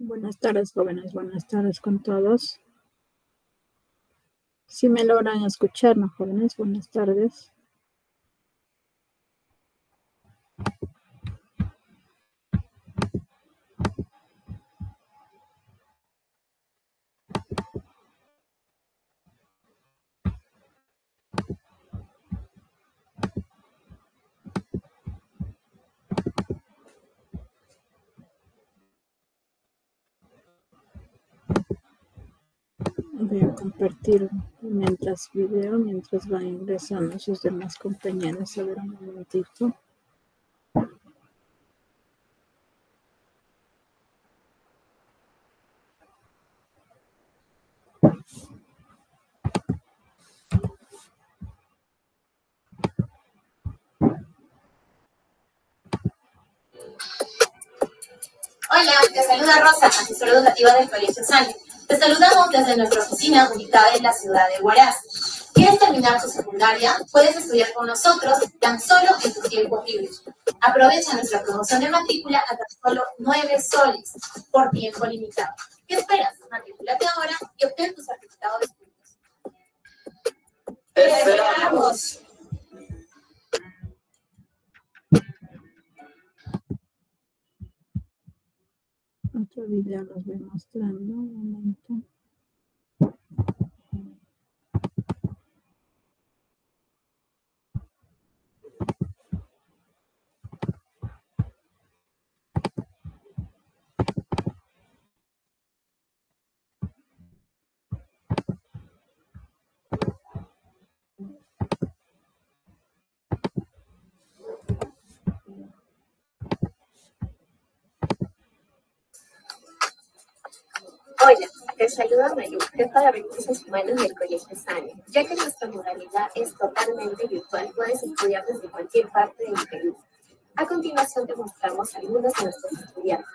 Buenas tardes, jóvenes. Buenas tardes con todos. Si me logran escuchar, ¿no, jóvenes? Buenas tardes. Voy a compartir mientras van ingresando sus demás compañeros. A ver, un momentito. Hola, te saluda Rosa, asesora educativa del Colegio Sane. Te saludamos desde nuestra oficina ubicada en la ciudad de Huaraz. ¿Quieres terminar tu secundaria? Puedes estudiar con nosotros tan solo en tus tiempos libres. Aprovecha nuestra promoción de matrícula a tan solo 9 soles por tiempo limitado. ¿Qué esperas? Matrículate ahora y obtén tu certificado de estudios. ¡Te esperamos! Otro video los voy mostrando. Un momento. Hola, te saluda Mayu, jefa de recursos humanos del Colegio Sane. Ya que nuestra modalidad es totalmente virtual, puedes estudiar desde cualquier parte del Perú. A continuación te mostramos algunos de nuestros estudiantes.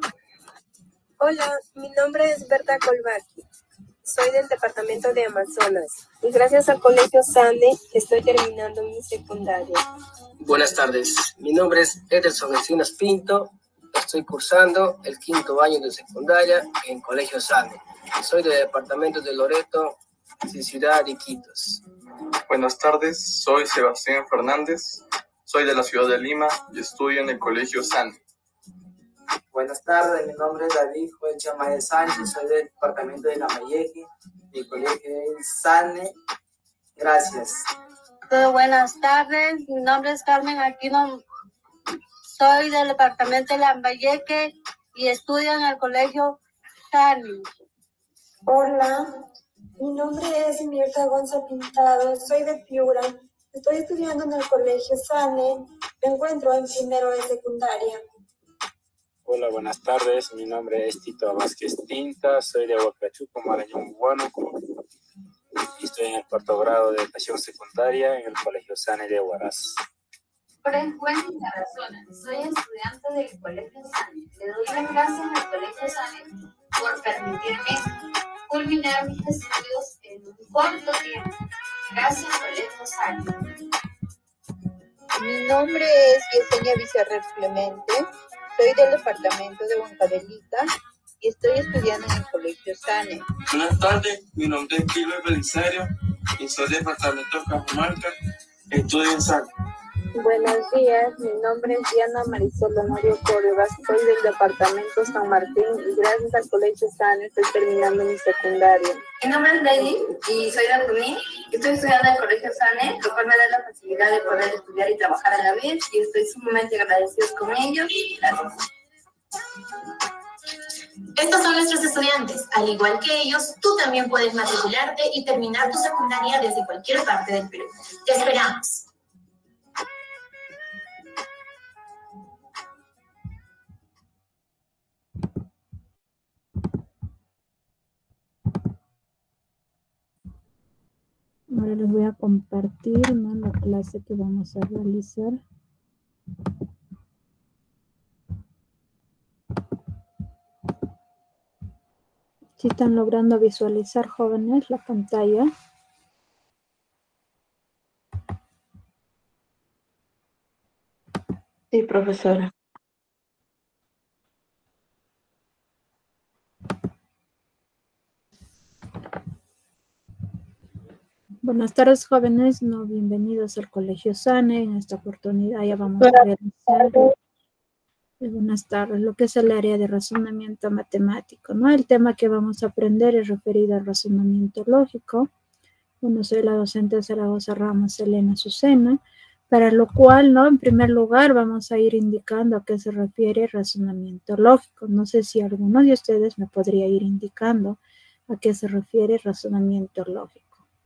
Hola, mi nombre es Berta Colvaki. Soy del departamento de Amazonas y gracias al Colegio Sane estoy terminando mi secundaria. Buenas tardes, mi nombre es Ederson Encinas Pinto. Estoy cursando el 5º año de secundaria en Colegio Sane. Soy del departamento de Loreto, ciudad de Iquitos. Buenas tardes, soy Sebastián Fernández. Soy de la ciudad de Lima y estudio en el Colegio Sane. Buenas tardes, mi nombre es David Joel Chamaya Sánchez, soy del departamento de Lambayeque, del Colegio Sane. Gracias. Buenas tardes, mi nombre es Carmen Aquino, soy del departamento de Lambayeque y estudio en el Colegio Sane. Hola, mi nombre es Mirta Gonza Pintado, soy de Piura, estoy estudiando en el Colegio Sane, me encuentro en primero de secundaria. Hola, buenas tardes. Mi nombre es Tito Vázquez Tinta. Soy de Huacachuco, Marañón, Huánuco. Y estoy en el 4º grado de educación secundaria en el Colegio Sane de Huaraz. Frecuente Tarazona. Soy estudiante del Colegio Sane. Le doy las gracias al Colegio Sane por permitirme culminar mis estudios en un corto tiempo. Gracias, Colegio Sane. Mi nombre es Yesenia Vicerrer Clemente. Soy del departamento de Huancavelica y estoy estudiando en el Colegio Sane. Buenas tardes, mi nombre es Kilo Belisario y soy del departamento de Cajamarca, estudio en Sane. Buenos días, mi nombre es Diana Marisol Honorio Córdoba, soy del departamento San Martín y gracias al Colegio Sane estoy terminando mi secundaria. Mi nombre es Lady y soy de Junín. Estoy estudiando en el Colegio Sane, lo cual me da la facilidad de poder estudiar y trabajar a la vez y estoy sumamente agradecido con ellos. Gracias. Estos son nuestros estudiantes. Al igual que ellos, tú también puedes matricularte y terminar tu secundaria desde cualquier parte del Perú. Te esperamos. Ahora les voy a compartir, ¿no?, la clase que vamos a realizar. Si están logrando visualizar, jóvenes, la pantalla. Sí, profesora. Buenas tardes, jóvenes. Bienvenidos al Colegio SANE. En esta oportunidad ya vamos a realizar buenas tardes, lo que es el área de razonamiento matemático, ¿no? El tema que vamos a aprender es referido al razonamiento lógico. Bueno, soy la docente de Zaragoza Ramos, Elena Azucena, para lo cual, ¿no? En primer lugar, vamos a ir indicando a qué se refiere razonamiento lógico. No sé si alguno de ustedes me podría ir indicando a qué se refiere razonamiento lógico.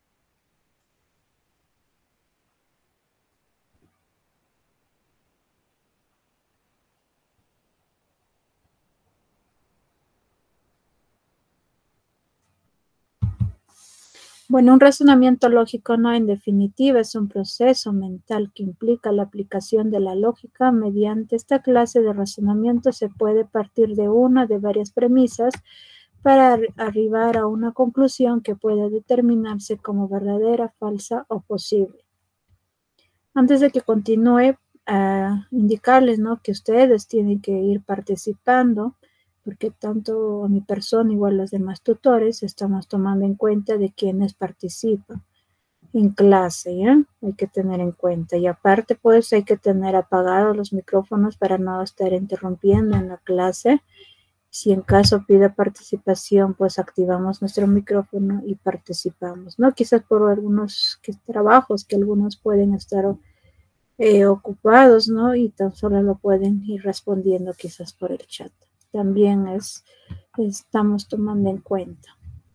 Bueno, un razonamiento lógico, no, en definitiva, es un proceso mental que implica la aplicación de la lógica. Mediante esta clase de razonamiento se puede partir de una de varias premisas para arribar a una conclusión que puede determinarse como verdadera, falsa o posible. Antes de que continúe, indicarles, ¿no?, que ustedes tienen que ir participando, porque tanto a mi persona igual los demás tutores estamos tomando en cuenta de quienes participan en clase, ¿ya? Hay que tener en cuenta. Y aparte, pues, hay que tener apagados los micrófonos para no estar interrumpiendo en la clase. Si en caso pide participación, pues activamos nuestro micrófono y participamos, ¿no? Quizás por algunos trabajos que algunos pueden estar ocupados, ¿no? Y tan solo lo pueden ir respondiendo quizás por el chat. También estamos tomando en cuenta.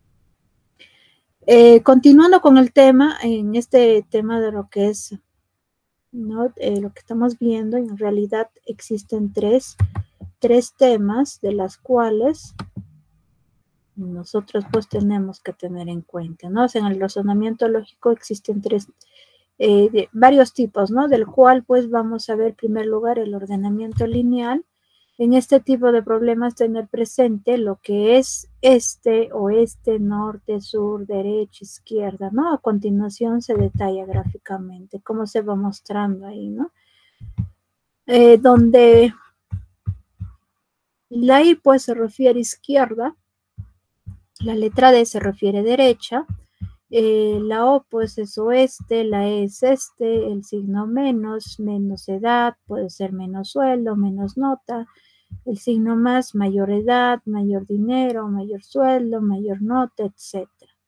Continuando con el tema, en este tema de lo que es, ¿no?, lo que estamos viendo, en realidad existen tres temas de las cuales nosotros pues tenemos que tener en cuenta, ¿no? O sea, en el razonamiento lógico existen varios tipos, ¿no? Del cual pues vamos a ver en primer lugar el ordenamiento lineal. En este tipo de problemas tener presente lo que es este, oeste, norte, sur, derecha, izquierda, ¿no? A continuación se detalla gráficamente cómo se va mostrando ahí, ¿no? Donde la I pues se refiere a izquierda, la letra D se refiere a derecha, la O pues es oeste, la E es este, el signo menos edad, puede ser menos sueldo, menos nota, el signo más, mayor edad, mayor dinero, mayor sueldo, mayor nota, etc.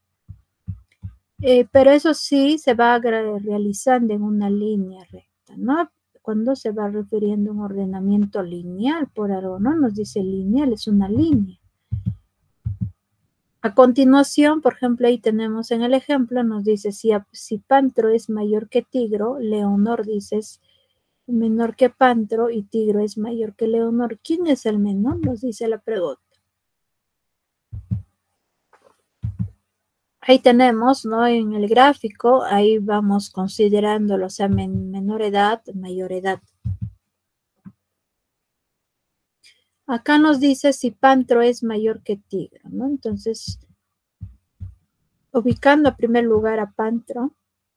Pero eso sí se va realizando en una línea recta, ¿no? Cuando se va refiriendo a un ordenamiento lineal, por algo, ¿no? Nos dice lineal, es una línea. A continuación, por ejemplo, ahí tenemos en el ejemplo, nos dice si Pantro es mayor que Tigro, Leonor dice es menor que Pantro y Tigro es mayor que Leonor. ¿Quién es el menor? Nos dice la pregunta. Ahí tenemos, ¿no?, en el gráfico, ahí vamos considerándolo, o sea, menor edad, mayor edad. Acá nos dice si Pantro es mayor que Tigro, ¿no? Entonces, ubicando en primer lugar a Pantro,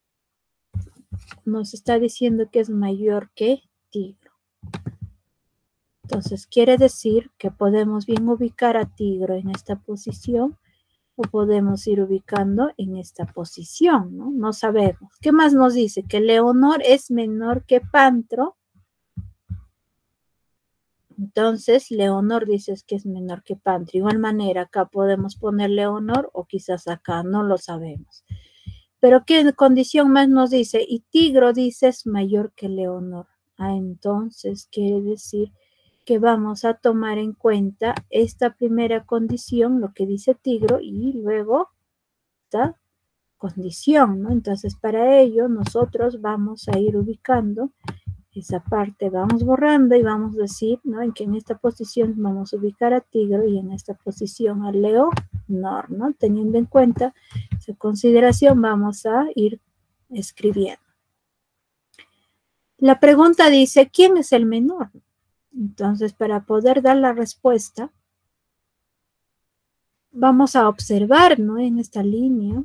nos está diciendo que es mayor que Tigro. Entonces, quiere decir que podemos bien ubicar a Tigro en esta posición o podemos ir ubicando en esta posición, ¿no? No sabemos. ¿Qué más nos dice? Que Leonor es menor que Pantro. Entonces, Leonor dices que es menor que Pantro. Igual manera, acá podemos poner Leonor o quizás acá, no lo sabemos. Pero ¿qué condición más nos dice? Y Tigro dices mayor que Leonor. Entonces quiere decir que vamos a tomar en cuenta esta primera condición, lo que dice Tigro, y luego esta condición, ¿no? Entonces, para ello, nosotros vamos a ir ubicando esa parte, vamos borrando y vamos a decir, ¿no?, en que en esta posición vamos a ubicar a Tigro y en esta posición a Leonor, ¿no? Teniendo en cuenta esa consideración, vamos a ir escribiendo. La pregunta dice, ¿quién es el menor? Entonces, para poder dar la respuesta, vamos a observar, ¿no?, en esta línea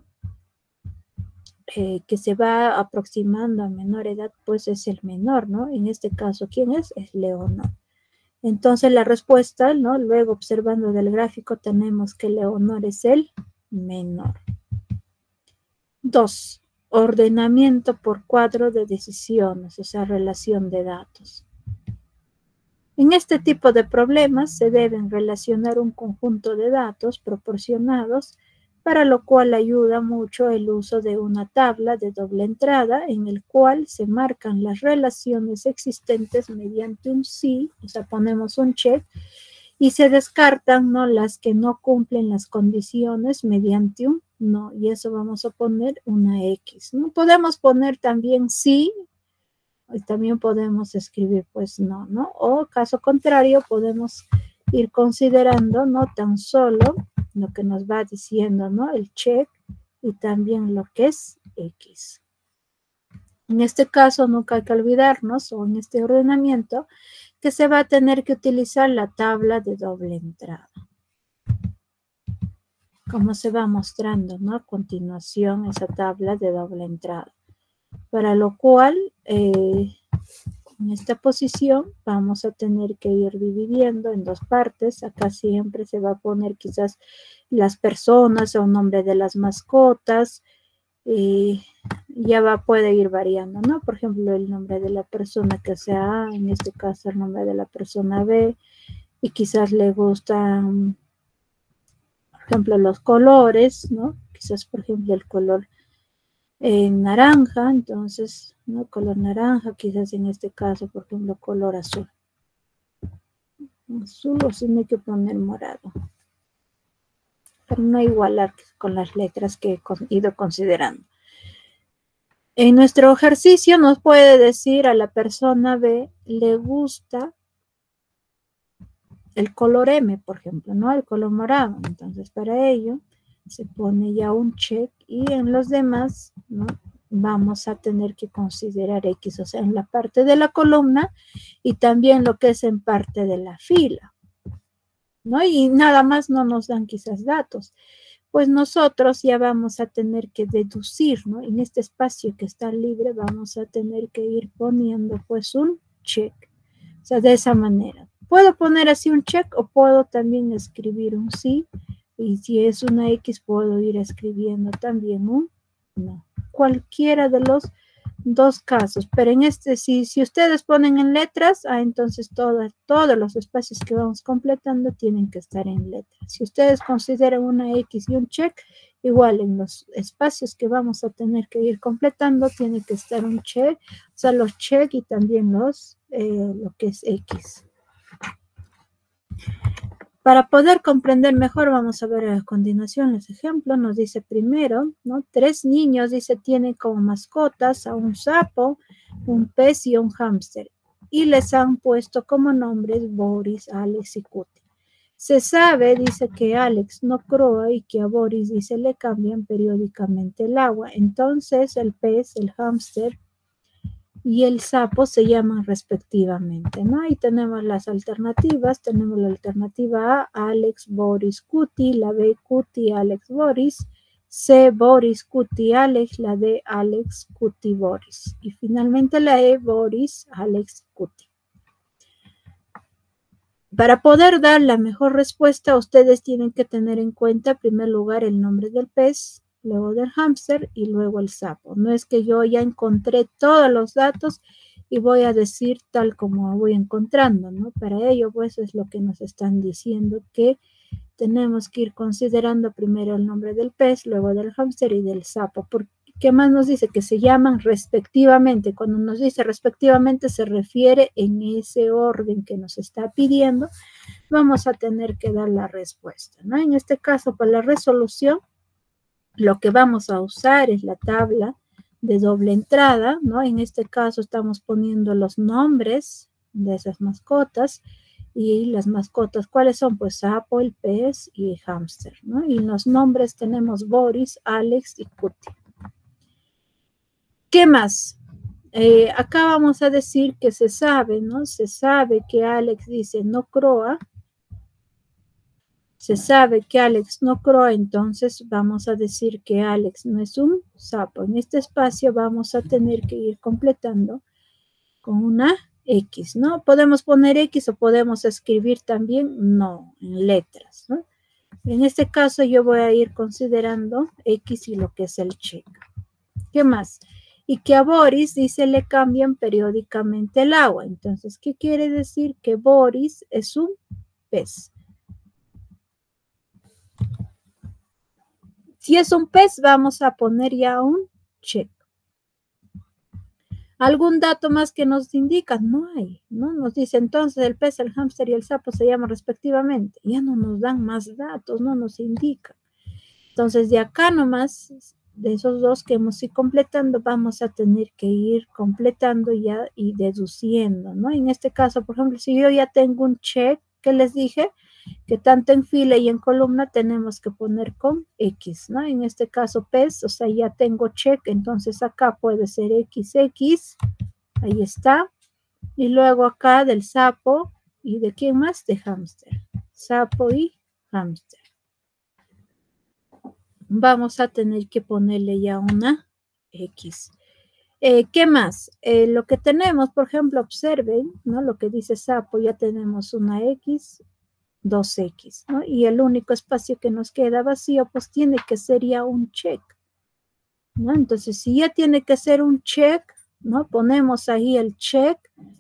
que se va aproximando a menor edad, pues es el menor, ¿no? En este caso, ¿quién es? Es Leonor. Entonces, la respuesta, ¿no?, luego observando del gráfico, tenemos que Leonor es el menor. 2. ordenamiento por cuadro de decisiones, o sea, relación de datos. En este tipo de problemas se deben relacionar un conjunto de datos proporcionados, para lo cual ayuda mucho el uso de una tabla de doble entrada en el cual se marcan las relaciones existentes mediante un sí, o sea, ponemos un check, y se descartan, ¿no?, las que no cumplen las condiciones mediante un no, y eso vamos a poner una X, ¿no? Podemos poner también sí, y también podemos escribir pues no, ¿no? O caso contrario, podemos ir considerando, ¿no?, tan solo lo que nos va diciendo, ¿no?, el check, y también lo que es X. En este caso nunca hay que olvidarnos, o en este ordenamiento, que se va a tener que utilizar la tabla de doble entrada, como se va mostrando, ¿no?, a continuación esa tabla de doble entrada. Para lo cual, en esta posición vamos a tener que ir dividiendo en dos partes. Acá siempre se va a poner quizás las personas o nombre de las mascotas. Ya puede ir variando, ¿no? Por ejemplo, el nombre de la persona que sea A, en este caso el nombre de la persona B, y quizás le gustan, por ejemplo, los colores, ¿no? Quizás, por ejemplo, el color naranja, entonces, ¿no?, color naranja, quizás en este caso, por ejemplo, color azul. Azul, o si no hay que poner morado, para no igualar con las letras que he ido considerando. En nuestro ejercicio nos puede decir a la persona B, le gusta el color M, por ejemplo, ¿no?, el color morado. Entonces, para ello se pone ya un check, y en los demás, ¿no?, vamos a tener que considerar X, o sea, en la parte de la columna y también lo que es en parte de la fila, ¿no? Y nada más no nos dan quizás datos. Pues nosotros ya vamos a tener que deducir, ¿no? En este espacio que está libre vamos a tener que ir poniendo pues un check. O sea, de esa manera. Puedo poner así un check o puedo también escribir un sí. Y si es una X puedo ir escribiendo también un no. Cualquiera de los dos casos. Pero en este, si ustedes ponen en letras, entonces todos los espacios que vamos completando tienen que estar en letras. Si ustedes consideran una X y un check, igual en los espacios que vamos a tener que ir completando tiene que estar un check, o sea, los check y también lo que es X. Para poder comprender mejor, vamos a ver a continuación los ejemplos. Nos dice primero, ¿no? 3 niños, dice, tienen como mascotas a un sapo, un pez y un hámster. Y les han puesto como nombres Boris, Alex y Cuti. Se sabe, dice, que Alex no croa y que a Boris, dice, le cambian periódicamente el agua. Entonces el pez, el hámster y el sapo se llaman respectivamente, ¿no? Ahí tenemos las alternativas. Tenemos la alternativa A, Alex, Boris, Cuti. La B, Cuti, Alex, Boris. C, Boris, Cuti, Alex. La D, Alex, Cuti, Boris. Y finalmente la E, Boris, Alex, Cuti. Para poder dar la mejor respuesta, ustedes tienen que tener en cuenta, en primer lugar, el nombre del pez, luego del hámster y luego el sapo. No es que yo ya encontré todos los datos y voy a decir tal como voy encontrando, ¿no? Para ello, pues, es lo que nos están diciendo, que tenemos que ir considerando primero el nombre del pez, luego del hámster y del sapo. ¿Qué más nos dice? Que se llaman respectivamente. Cuando nos dice respectivamente se refiere en ese orden que nos está pidiendo. Vamos a tener que dar la respuesta, ¿no? En este caso, para la resolución, lo que vamos a usar es la tabla de doble entrada, ¿no? En este caso estamos poniendo los nombres de esas mascotas. Y las mascotas, ¿cuáles son? Pues sapo, el pez y el hámster, ¿no? Y los nombres tenemos Boris, Alex y Cuti. ¿Qué más? Acá vamos a decir que se sabe, ¿no? Se sabe que Alex dice no croa. Se sabe que Alex no croa, entonces vamos a decir que Alex no es un sapo. En este espacio vamos a tener que ir completando con una X, ¿no? Podemos poner X o podemos escribir también no, en letras, ¿no? En este caso yo voy a ir considerando X y lo que es el check. ¿Qué más? Y que a Boris, dice, le cambian periódicamente el agua. Entonces, ¿qué quiere decir? Que Boris es un pez. Si es un pez, vamos a poner ya un check. ¿Algún dato más que nos indica? No hay, ¿no? Nos dice entonces el pez, el hámster y el sapo se llaman respectivamente. Ya no nos dan más datos, no nos indican. Entonces, de acá nomás, de esos dos que hemos ido completando, vamos a tener que ir completando ya y deduciendo, ¿no? En este caso, por ejemplo, si yo ya tengo un check, que les dije, que tanto en fila y en columna tenemos que poner con X, ¿no? En este caso, pez, o sea, ya tengo check, entonces acá puede ser XX, ahí está. Y luego acá del sapo, ¿y de quién más? De hámster. Sapo y hámster. Vamos a tener que ponerle ya una X. ¿Qué más? Lo que tenemos, por ejemplo, observen, ¿no? Lo que dice sapo, ya tenemos una X, 2X, ¿no? Y el único espacio que nos queda vacío, pues tiene que ser ya un check, ¿no? Entonces, si ya tiene que ser un check, ¿no? Ponemos ahí el check.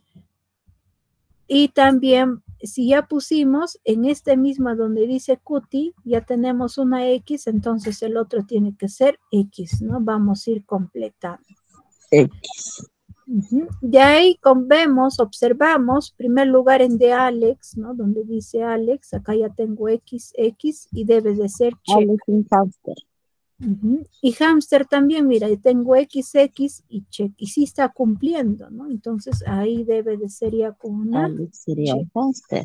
Y también, si ya pusimos en este mismo donde dice cutie, ya tenemos una X, entonces el otro tiene que ser X, ¿no? Vamos a ir completando. X. De ahí vemos, observamos, primer lugar en de Alex, ¿no? Donde dice Alex, acá ya tengo X, X y debe de ser check. Alex y hámster. Y hámster también, mira, tengo X, X y check. Y sí está cumpliendo, ¿no? Entonces ahí debe de ser ya con una Alex sería check. hámster.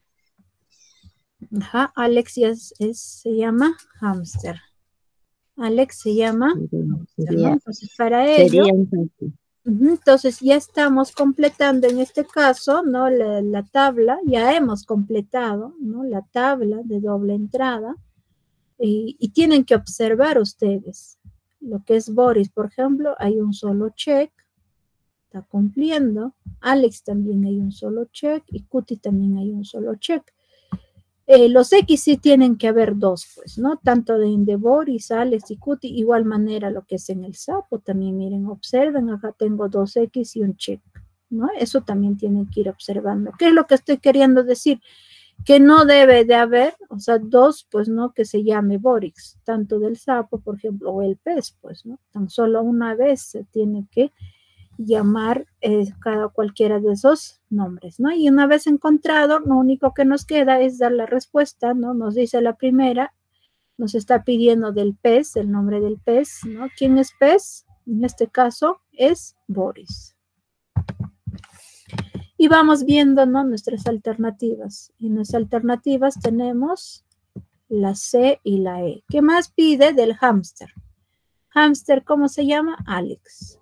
Ajá, Alex ya se llama hámster. Alex se llama hámster, ¿no? Entonces para ello, entonces ya estamos completando en este caso, ¿no? La tabla, ya hemos completado, ¿no? La tabla de doble entrada. Y tienen que observar ustedes lo que es Boris, por ejemplo, hay un solo check, está cumpliendo. Alex también hay un solo check y Cutie también hay un solo check. Los X sí tienen que haber dos, pues, ¿no? Tanto de Boris, Alex y Cutie, igual manera lo que es en el sapo, también miren, observen, acá tengo dos X y un check, ¿no? Eso también tienen que ir observando. ¿Qué es lo que estoy queriendo decir? Que no debe de haber, o sea, dos, pues, ¿no? Que se llame Boris, tanto del sapo, por ejemplo, o el pez, pues, ¿no? Tan solo una vez se tiene que llamar cualquiera de esos nombres, ¿no? Y una vez encontrado, lo único que nos queda es dar la respuesta, ¿no? Nos dice la primera, nos está pidiendo del pez, el nombre del pez, ¿no? ¿Quién es pez? En este caso es Boris. Y vamos viendo, ¿no? Nuestras alternativas. Y en nuestras alternativas tenemos la C y la E. ¿Qué más pide del hámster? Hámster, ¿cómo se llama? Alex.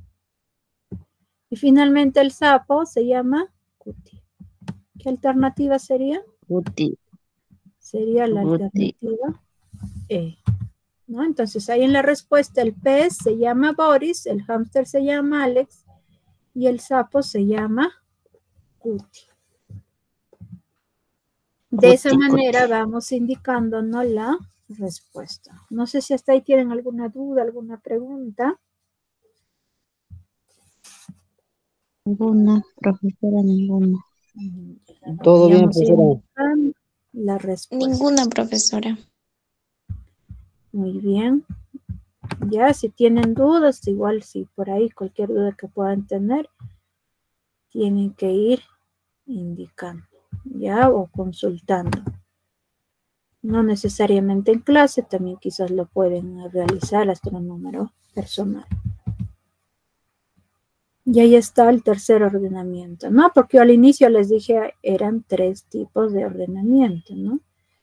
Y finalmente el sapo se llama Cutie. ¿Qué alternativa sería? Cutie. Sería la alternativa E, ¿no? Entonces ahí en la respuesta el pez se llama Boris, el hámster se llama Alex y el sapo se llama Cutie. De esa manera vamos indicando, ¿no? La respuesta. No sé si hasta ahí tienen alguna duda, alguna pregunta. Ninguna, profesora, ninguna. Todo bien, profesora. La respuesta. Ninguna, profesora. Muy bien. Ya, si tienen dudas, igual si por ahí cualquier duda que puedan tener, tienen que ir indicando, ya, o consultando. No necesariamente en clase, también quizás lo pueden realizar hasta un número personal. Y ahí está el tercer ordenamiento, ¿no? Porque yo al inicio les dije eran 3 tipos de ordenamiento, ¿no?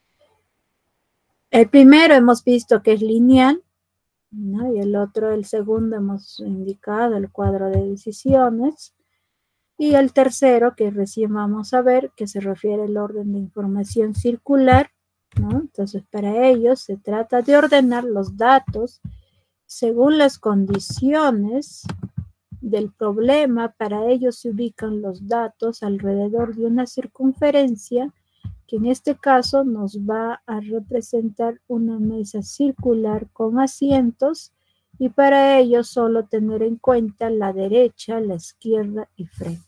El primero hemos visto que es lineal, ¿no? Y el otro, el segundo, hemos indicado el cuadro de decisiones. Y el tercero, que recién vamos a ver, que se refiere al orden de información circular, ¿no? Entonces, para ello se trata de ordenar los datos según las condiciones del problema. Para ello se ubican los datos alrededor de una circunferencia que en este caso nos va a representar una mesa circular con asientos Y para ello solo tener en cuenta la derecha, la izquierda y frente.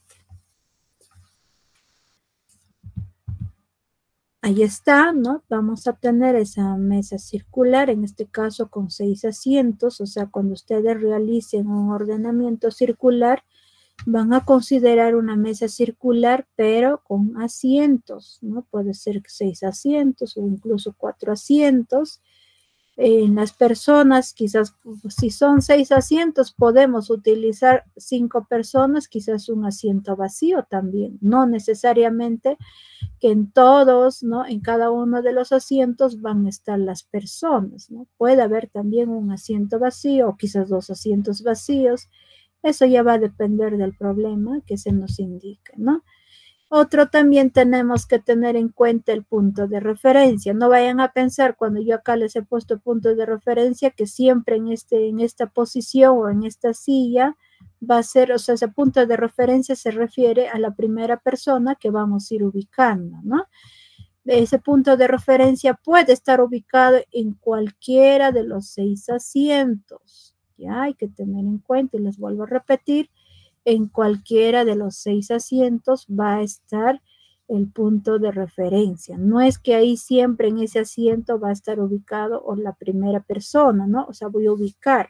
Ahí está, ¿no? Vamos a tener esa mesa circular, en este caso con 6 asientos, o sea, cuando ustedes realicen un ordenamiento circular, van a considerar una mesa circular, pero con asientos, ¿no? Puede ser 6 asientos o incluso 4 asientos. En las personas, quizás si son 6 asientos, podemos utilizar 5 personas, quizás un asiento vacío también. No necesariamente que en todos, ¿no? En cada uno de los asientos van a estar las personas, ¿no? Puede haber también un asiento vacío o quizás 2 asientos vacíos. Eso ya va a depender del problema que se nos indique, ¿no? Otro también tenemos que tener en cuenta el punto de referencia. No vayan a pensar cuando yo acá les he puesto puntos de referencia que siempre en esta posición o en esta silla va a ser, o sea, ese punto de referencia se refiere a la primera persona que vamos a ir ubicando, ¿no? Ese punto de referencia puede estar ubicado en cualquiera de los 6 asientos. Ya hay que tener en cuenta, y les vuelvo a repetir, en cualquiera de los 6 asientos va a estar el punto de referencia. No es que ahí siempre en ese asiento va a estar ubicado o la primera persona, ¿no? O sea, voy a ubicar.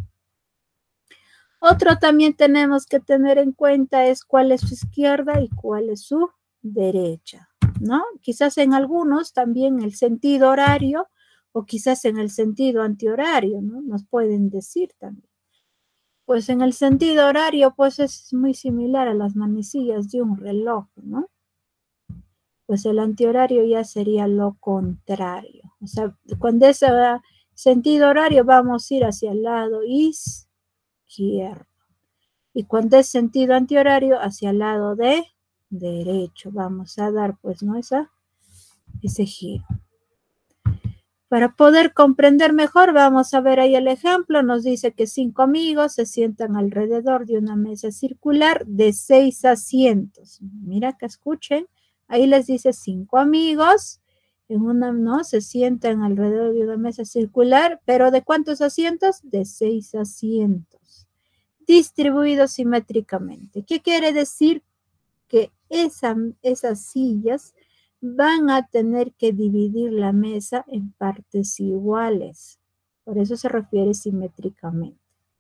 Otro también tenemos que tener en cuenta es cuál es su izquierda y cuál es su derecha, ¿no? Quizás en algunos también el sentido horario o quizás en el sentido antihorario, ¿no? Nos pueden decir también. Pues en el sentido horario, pues es muy similar a las manecillas de un reloj, ¿no? Pues el antihorario ya sería lo contrario. O sea, cuando es sentido horario vamos a ir hacia el lado izquierdo. Y cuando es sentido antihorario hacia el lado de derecho. Vamos a dar, pues, ¿no? Ese giro. Para poder comprender mejor, vamos a ver ahí el ejemplo. Nos dice que 5 amigos se sientan alrededor de una mesa circular de 6 asientos. Mira que escuchen. Ahí les dice 5 amigos ¿no? Se sientan alrededor de una mesa circular, pero ¿de cuántos asientos? De 6 asientos. Distribuidos simétricamente. ¿Qué quiere decir? Que esas sillas van a tener que dividir la mesa en partes iguales. Por eso se refiere simétricamente.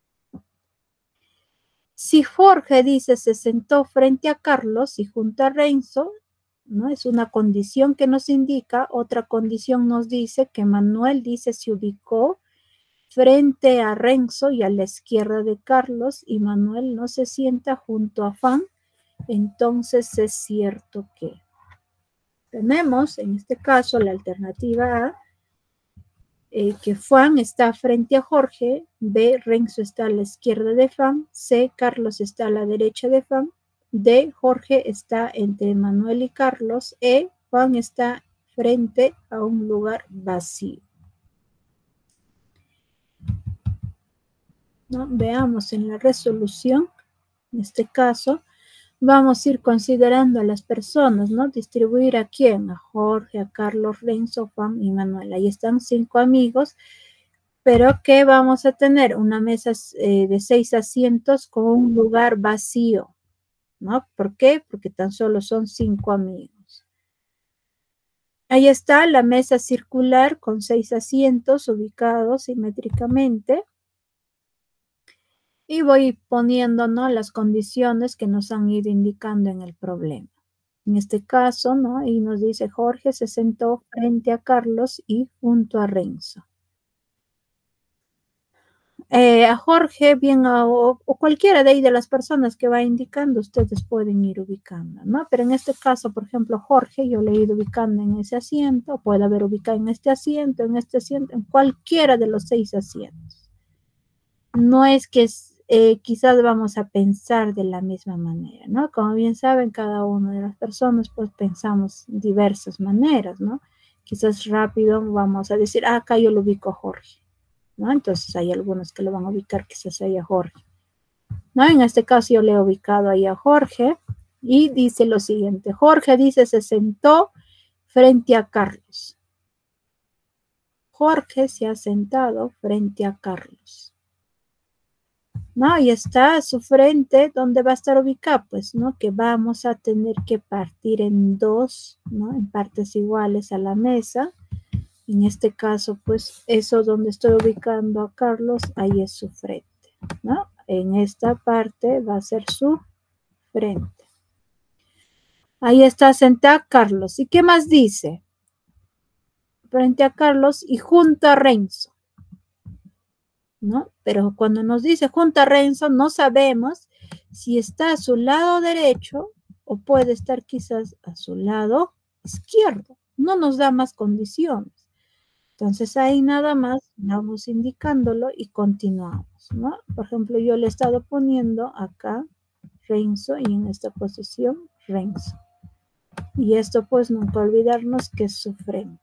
Si Jorge dice se sentó frente a Carlos y junto a Renzo, ¿no? Es una condición que nos indica. Otra condición nos dice que Manuel dice se ubicó frente a Renzo y a la izquierda de Carlos y Manuel no se sienta junto a Fan. Entonces es cierto que tenemos, en este caso, la alternativa A, que Juan está frente a Jorge, B, Renzo está a la izquierda de Juan, C, Carlos está a la derecha de Juan, D, Jorge está entre Manuel y Carlos, E, Juan está frente a un lugar vacío. ¿No? Veamos en la resolución, en este caso, vamos a ir considerando a las personas, ¿no? Distribuir a quién, a Jorge, a Carlos, Renzo, Juan y Manuel. Ahí están 5 amigos, pero que vamos a tener una mesa de 6 asientos con un lugar vacío, ¿no? ¿Por qué? Porque tan solo son 5 amigos. Ahí está la mesa circular con 6 asientos ubicados simétricamente. Y voy poniendo, ¿no? Las condiciones que nos han ido indicando en el problema. En este caso, ¿no? Y nos dice Jorge se sentó frente a Carlos y junto a Renzo. A Jorge, bien, o cualquiera de ahí de las personas que va indicando, ustedes pueden ir ubicando, ¿no? Pero en este caso, por ejemplo, Jorge, yo le he ido ubicando en ese asiento, puede haber ubicado en este asiento, en cualquiera de los 6 asientos. No es que quizás vamos a pensar de la misma manera, ¿no? Como bien saben, cada una de las personas, pues pensamos diversas maneras, ¿no? Quizás rápido vamos a decir, acá yo lo ubico a Jorge, ¿no? Entonces hay algunos que lo van a ubicar quizás ahí a Jorge, ¿no? En este caso yo le he ubicado ahí a Jorge y dice lo siguiente. Jorge dice se sentó frente a Carlos. Jorge se ha sentado frente a Carlos. ¿no? Y está a su frente, ¿dónde va a estar ubicado? Pues, ¿no? Que vamos a tener que partir en dos, ¿no? En partes iguales a la mesa. En este caso, pues, eso donde estoy ubicando a Carlos, ahí es su frente, ¿no? En esta parte va a ser su frente. Ahí está sentada Carlos. ¿Y qué más dice? Frente a Carlos y junto a Renzo, ¿no? Pero cuando nos dice junto a Renzo, no sabemos si está a su lado derecho o puede estar quizás a su lado izquierdo. No nos da más condiciones. Entonces ahí nada más vamos indicándolo y continuamos, ¿no? Por ejemplo, yo le he estado poniendo acá Renzo y en esta posición Renzo. Y esto pues nunca olvidarnos que es su frente.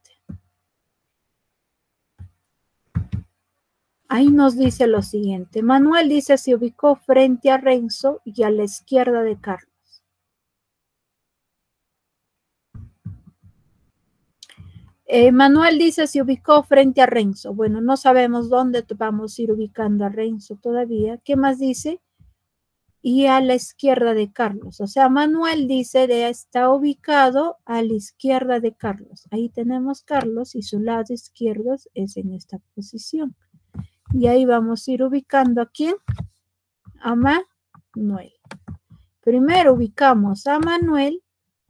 Ahí nos dice lo siguiente. Manuel dice se ubicó frente a Renzo y a la izquierda de Carlos. Manuel dice se ubicó frente a Renzo. Bueno, no sabemos dónde vamos a ir ubicando a Renzo todavía. ¿Qué más dice? Y a la izquierda de Carlos. O sea, Manuel dice está ubicado a la izquierda de Carlos. Ahí tenemos Carlos y su lado izquierdo es en esta posición. Y ahí vamos a ir ubicando a ¿quién? A Manuel. Primero ubicamos a Manuel,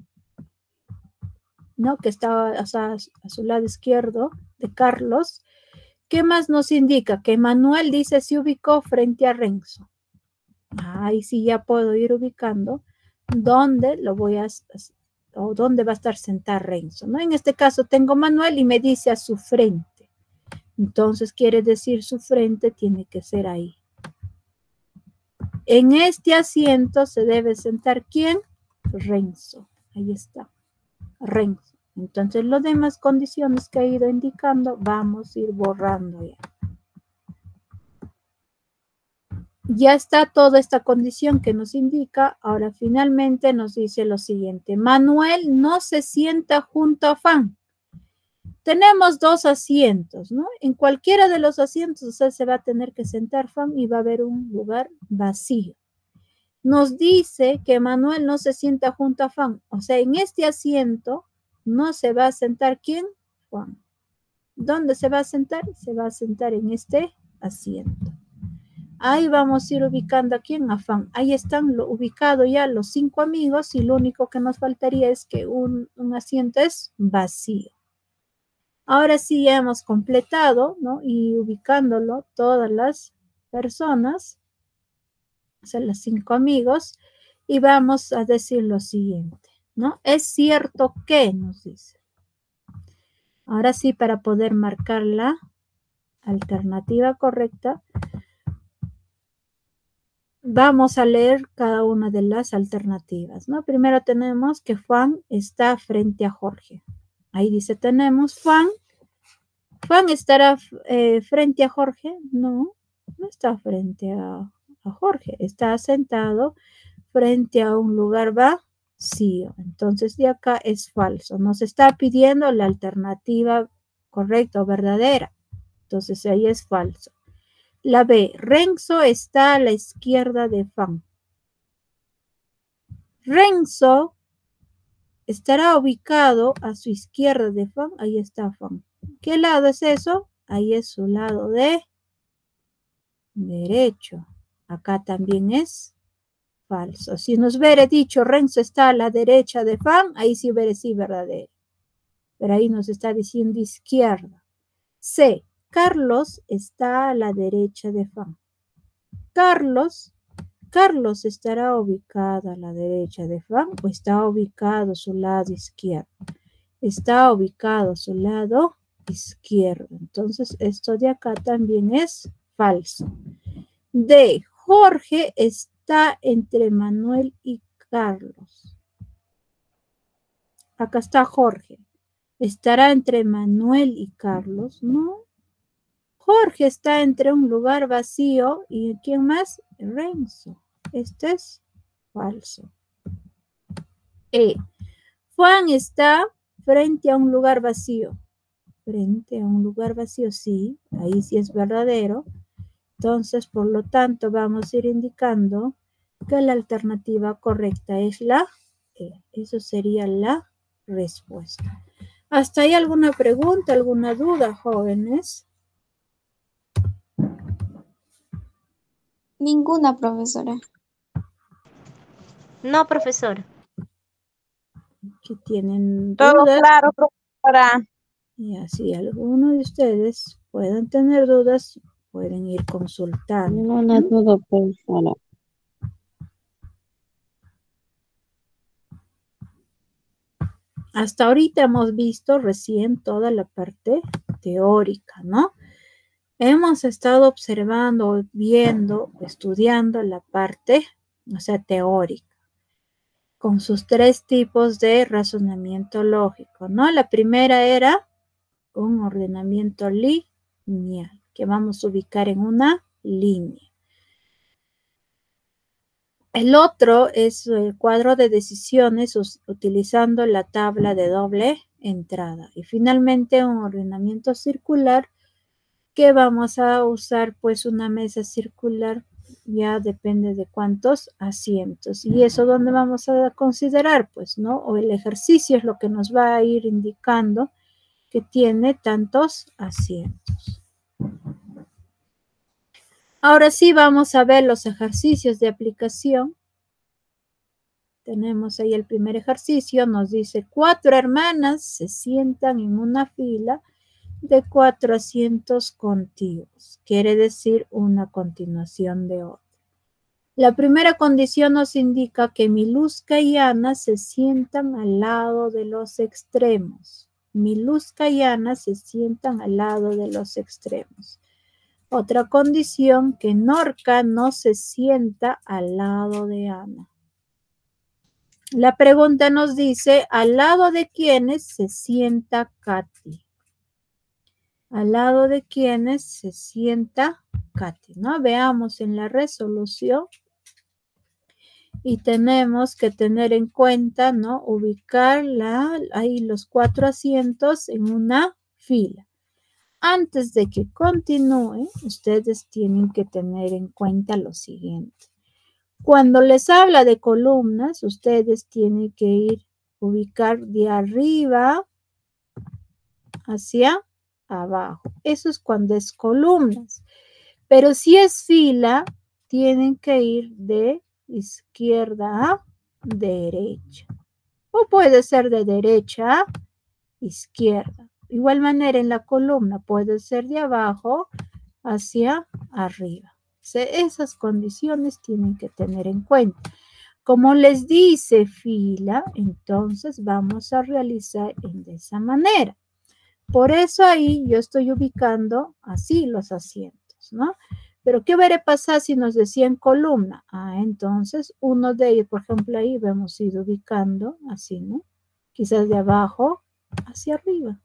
¿no? Que está a su lado izquierdo de Carlos. ¿Qué más nos indica? Que Manuel dice se ubicó frente a Renzo. Ahí sí ya puedo ir ubicando dónde lo voy a, o dónde va a estar sentado Renzo, ¿no? En este caso tengo Manuel y me dice a su frente. Entonces quiere decir su frente tiene que ser ahí. En este asiento se debe sentar ¿quién? Renzo. Ahí está. Renzo. Entonces las demás condiciones que he ido indicando vamos a ir borrando ya. Ya está toda esta condición que nos indica. Ahora finalmente nos dice lo siguiente. Manuel no se sienta junto a Fan. Tenemos dos asientos, ¿no? En cualquiera de los asientos usted se va a tener que sentar Fan y va a haber un lugar vacío. Nos dice que Manuel no se sienta junto a Fan. O sea, en este asiento no se va a sentar ¿quién? Juan. ¿Dónde se va a sentar? Se va a sentar en este asiento. Ahí vamos a ir ubicando aquí en Afán. Ahí están ubicados ya los 5 amigos y lo único que nos faltaría es que un asiento es vacío. Ahora sí ya hemos completado, ¿no? Y ubicándolo todas las personas, o sea, los 5 amigos, y vamos a decir lo siguiente, ¿no? Es cierto que, nos dice. Ahora sí, para poder marcar la alternativa correcta, vamos a leer cada una de las alternativas, ¿no? Primero tenemos que Juan está frente a Jorge. Ahí dice, tenemos Juan. ¿Juan estará frente a Jorge? No, no está frente a Jorge. Está sentado frente a un lugar vacío. Entonces, de acá es falso. Nos está pidiendo la alternativa correcta o verdadera. Entonces, ahí es falso. La B, Renzo está a la izquierda de Fan. Renzo estará ubicado a su izquierda de Fan. Ahí está Fan. ¿Qué lado es eso? Ahí es su lado de derecho. Acá también es falso. Si nos hubiera dicho Renzo está a la derecha de Fan, ahí sí hubiera sido verdadero. Pero ahí nos está diciendo izquierda. C. Carlos está a la derecha de Fan. Carlos estará ubicado a la derecha de Fan o está ubicado a su lado izquierdo. Está ubicado a su lado izquierdo. Entonces, esto de acá también es falso. D. Jorge está entre Manuel y Carlos. Acá está Jorge. ¿Estará entre Manuel y Carlos? No. Jorge está entre un lugar vacío y ¿quién más? Renzo. Este es falso. E. Juan está frente a un lugar vacío. Frente a un lugar vacío, sí. Ahí sí es verdadero. Entonces, por lo tanto, vamos a ir indicando que la alternativa correcta es la E. Eso sería la respuesta. ¿Hasta ahí alguna pregunta, alguna duda, jóvenes? Ninguna, profesora. No, profesora. Si tienen dudas. Todo claro, profesora. Y así alguno de ustedes puedan tener dudas, pueden ir consultando. Ninguna duda, profesora. Hasta ahorita hemos visto recién toda la parte teórica, ¿no? Hemos estado observando, viendo, estudiando la parte, o sea, teórica, con sus 3 tipos de razonamiento lógico, ¿no? La primera era un ordenamiento lineal, que vamos a ubicar en una línea. El otro es el cuadro de decisiones utilizando la tabla de doble entrada. Y finalmente un ordenamiento circular que vamos a usar pues una mesa circular, ya depende de cuántos asientos. Y eso donde vamos a considerar pues, ¿no? O el ejercicio es lo que nos va a ir indicando que tiene tantos asientos. Ahora sí vamos a ver los ejercicios de aplicación. Tenemos ahí el primer ejercicio, nos dice 4 hermanas se sientan en una fila de 4 asientos contiguos. Quiere decir una continuación de otra. La primera condición nos indica que Miluska y Ana se sientan al lado de los extremos. Miluska y Ana se sientan al lado de los extremos. Otra condición, que Norca no se sienta al lado de Ana. La pregunta nos dice, ¿al lado de quiénes se sienta Katy? Al lado de quiénes se sienta Katy, ¿no? Veamos en la resolución. Y tenemos que tener en cuenta, ¿no? Ubicar ahí los 4 asientos en una fila. Antes de que continúe, ustedes tienen que tener en cuenta lo siguiente. Cuando les habla de columnas, ustedes tienen que ubicar de arriba hacia abajo. Eso es cuando es columnas. Pero si es fila, tienen que ir de izquierda a derecha. O puede ser de derecha a izquierda. De igual manera en la columna puede ser de abajo hacia arriba. Esas condiciones tienen que tener en cuenta. Como les dice fila, entonces vamos a realizar de esa manera. Por eso ahí yo estoy ubicando así los asientos, ¿no? Pero ¿qué hubiera pasado si nos decían columna? Entonces uno de ellos, por ejemplo, ahí hemos ido ubicando así, ¿no? Quizás de abajo hacia arriba.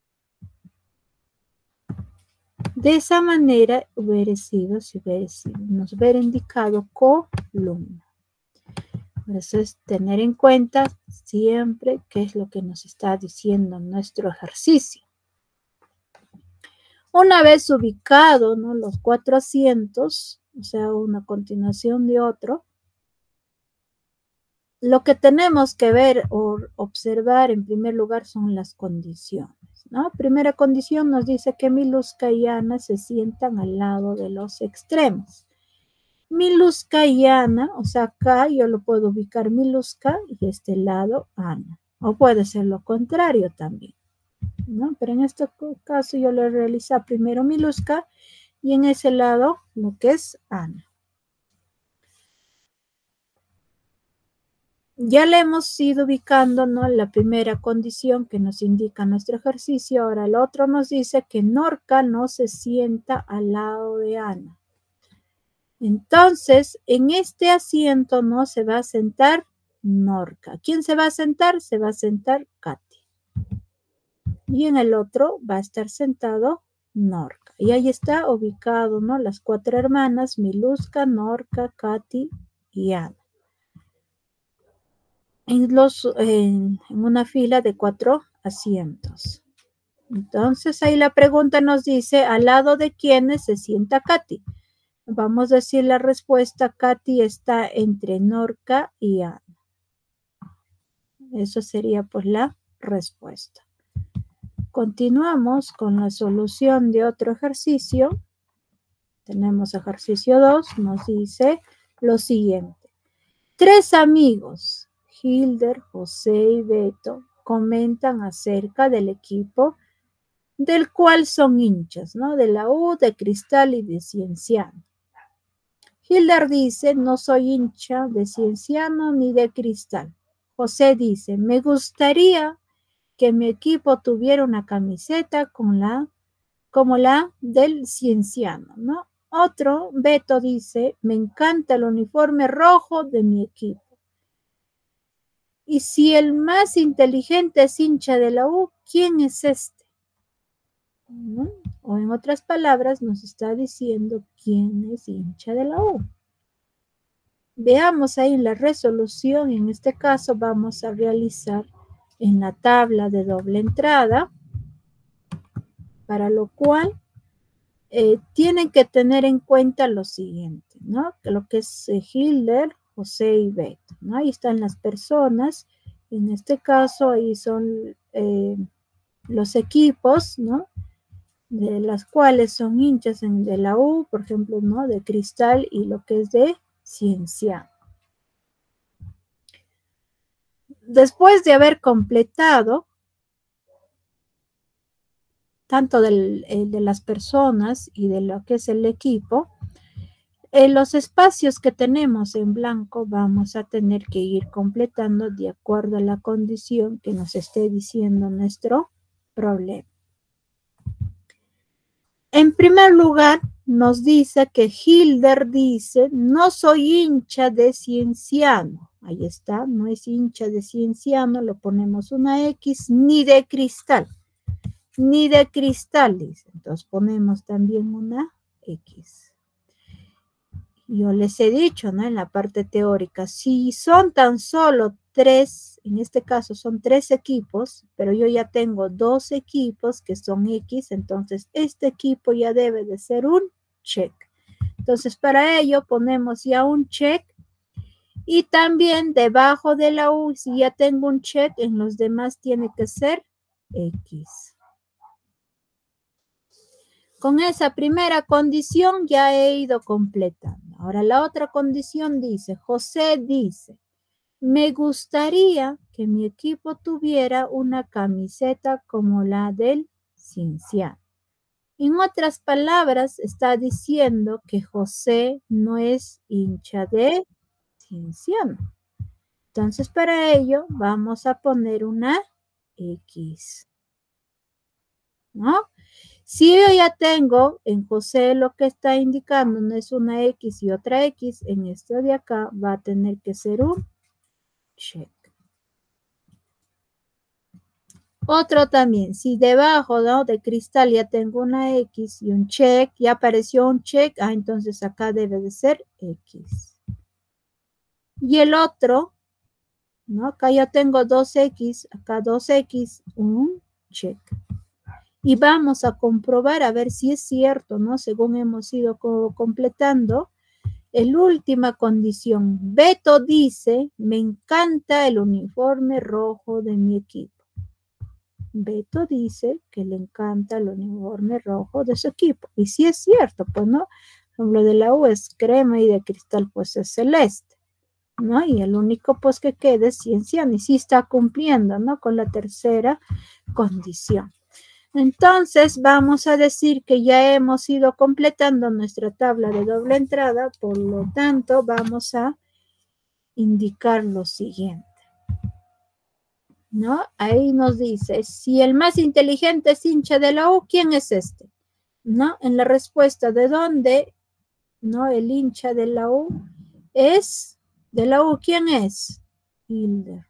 De esa manera hubiera sido, nos hubiera indicado columna. Por eso es tener en cuenta siempre qué es lo que nos está diciendo nuestro ejercicio. Una vez ubicado, ¿no? Los 4 asientos, o sea, una continuación de otro, lo que tenemos que ver o observar en primer lugar son las condiciones, ¿no? Primera condición nos dice que Miluska y Ana se sientan al lado de los extremos. Miluska y Ana, o sea, acá yo lo puedo ubicar Miluska y este lado Ana. O puede ser lo contrario también, ¿no? Pero en este caso yo lo realizo primero Miluska y en ese lado lo que es Ana. Ya le hemos ido ubicando, ¿no? La primera condición que nos indica nuestro ejercicio. Ahora el otro nos dice que Norca no se sienta al lado de Ana. Entonces, en este asiento no se va a sentar Norca. ¿Quién se va a sentar? Se va a sentar Katy. Y en el otro va a estar sentado Norca. Y ahí está ubicado, ¿no? Las 4 hermanas, Miluska, Norca, Katy y Ana. En una fila de 4 asientos. Entonces ahí la pregunta nos dice, ¿al lado de quiénes se sienta Katy? Vamos a decir la respuesta, Katy está entre Norca y Ana. Eso sería pues la respuesta. Continuamos con la solución de otro ejercicio. Tenemos ejercicio 2, nos dice lo siguiente. 3 amigos, Hilder, José y Beto, comentan acerca del equipo del cual son hinchas, ¿no? De la U, de Cristal y de Cienciano. Hilder dice, no soy hincha de Cienciano ni de Cristal. José dice, me gustaría que mi equipo tuviera una camiseta como la del Cienciano, ¿no? Otro, Beto dice, me encanta el uniforme rojo de mi equipo. Y si el más inteligente es hincha de la U, ¿quién es este? ¿No? O en otras palabras, nos está diciendo quién es hincha de la U. Veamos ahí la resolución. En este caso vamos a realizar en la tabla de doble entrada, para lo cual tienen que tener en cuenta lo siguiente, ¿no? Lo que es Hilder, José y Beto, ¿no? Ahí están las personas, en este caso ahí son los equipos, ¿no? De las cuales son hinchas de la U, por ejemplo, ¿no? De Cristal y lo que es de Cienciano. Después de haber completado tanto de las personas y de lo que es el equipo, los espacios que tenemos en blanco vamos a tener que ir completando de acuerdo a la condición que nos esté diciendo nuestro problema. En primer lugar, nos dice que Hilder dice, no soy hincha de Cienciano. Ahí está, no es hincha de Cienciano, lo ponemos una X, ni de Cristal. Ni de Cristal, dice. Entonces ponemos también una X. Yo les he dicho, ¿no? En la parte teórica, si son tan solo 3, en este caso son 3 equipos, pero yo ya tengo 2 equipos que son X, entonces este equipo ya debe de ser un check. Entonces para ello ponemos ya un check y también debajo de la U, si ya tengo un check, en los demás tiene que ser X. Con esa primera condición ya he ido completando. Ahora la otra condición dice, José dice, me gustaría que mi equipo tuviera una camiseta como la del Cienciano. En otras palabras, está diciendo que José no es hincha de Cienciano. Entonces, para ello vamos a poner una X, ¿no? Si yo ya tengo en José lo que está indicando no es una X y otra X, en esto de acá va a tener que ser un check. Otro también, si debajo, ¿no? De Cristal ya tengo una X y un check, ya apareció un check, entonces acá debe de ser X. Y el otro, ¿no? Acá ya tengo 2X, acá 2X, un check. Y vamos a comprobar a ver si es cierto, ¿no? Según hemos ido completando. La última condición. Beto dice, me encanta el uniforme rojo de mi equipo. Beto dice que le encanta el uniforme rojo de su equipo. Y sí es cierto, pues, ¿no? Lo de la U es crema y de Cristal, pues, es celeste, ¿no? Y el único, pues, que quede es Cienciano. Y sí está cumpliendo, ¿no? Con la tercera condición. Entonces vamos a decir que ya hemos ido completando nuestra tabla de doble entrada, por lo tanto vamos a indicar lo siguiente, ¿no? Ahí nos dice, si el más inteligente es hincha de la U, ¿quién es este? ¿No? En la respuesta de dónde, ¿no? El hincha de la U es, de la U, ¿quién es? Hilder.